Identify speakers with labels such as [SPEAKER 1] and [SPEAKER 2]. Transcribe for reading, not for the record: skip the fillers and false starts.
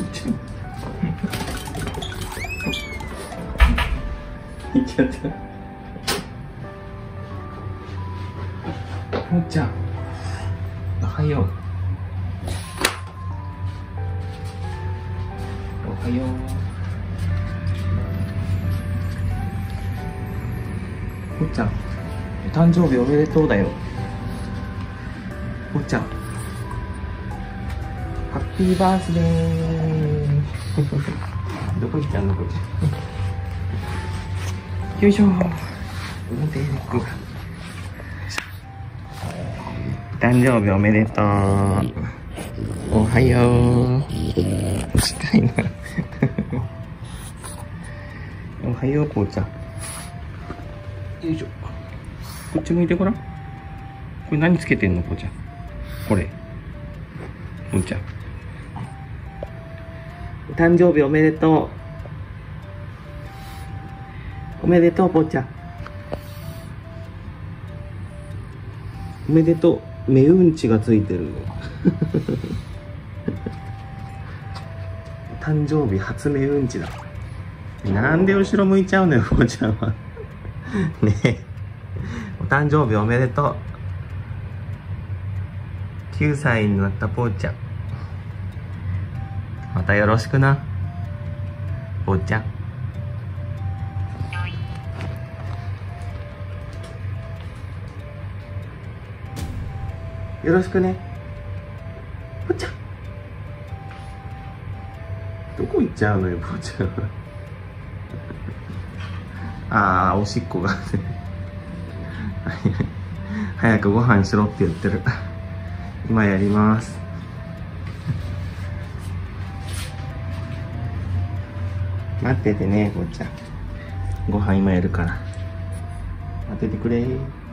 [SPEAKER 1] 行っちゃった。ぽーちゃん、おはよう。おはよう。ぽーちゃん、お誕生日おめでとうだよ。ぽーちゃん、ハッピーバースデー。どこ行ったの、ぽーちゃん。よいしょ。表に行く。誕生日おめでとう。おはよう。近いな。おはよう、ぽーちゃん。よいしょ。こっち向いてごらん。これ何つけてんの、ぽーちゃん。これ。ぽーちゃん。誕生日おめでとう。おめでとう、ぽーちゃん。おめでとう。目うんちがついてる。誕生日初目うんちだ。なんで後ろ向いちゃうのよ、ぽーちゃんは。ねえ。お誕生日おめでとう。9歳になったぽーちゃん。またよろしくな、ぽーちゃん。よろしくね、ぽーちゃん。どこ行っちゃうのよ、ぽーちゃんは。ああ、おしっこが。早くご飯しろって言ってる。今やります。待っててね、ぽーちゃん。ご飯今やるから。待っててくれー。